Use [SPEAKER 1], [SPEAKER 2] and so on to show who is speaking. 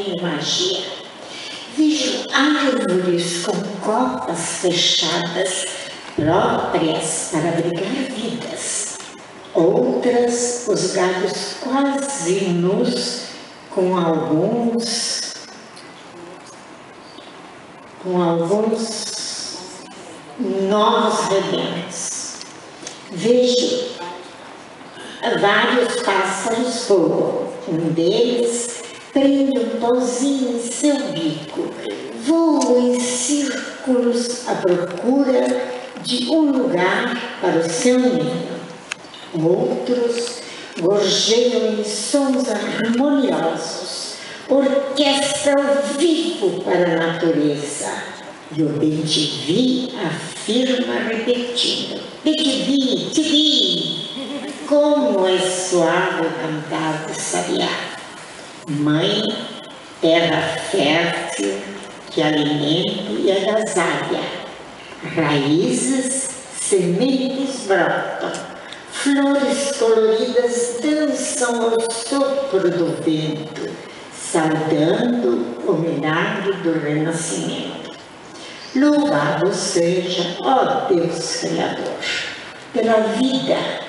[SPEAKER 1] tem magia. Vejo árvores com copas fechadas, próprias para abrigar vidas. Outras, os galhos quase nus, com alguns novos rebentos. Vejo vários pássaros voam. Um deles prende um pauzinho em seu bico. Voa em círculos à procura de um lugar para o seu ninho. Outros gorjeiam em sons harmoniosos, orquestra ao vivo para a natureza. E o bem-te-vi afirma repetindo: bem-te-vi, te-vi. Como é suave cantar do sabiá. Mãe, terra fértil que alimenta e agasalha. Raízes, sementes brotam. Flores coloridas dançam ao sopro do vento, saudando o milagre do renascimento. Louvado seja, ó Deus Criador, pela vida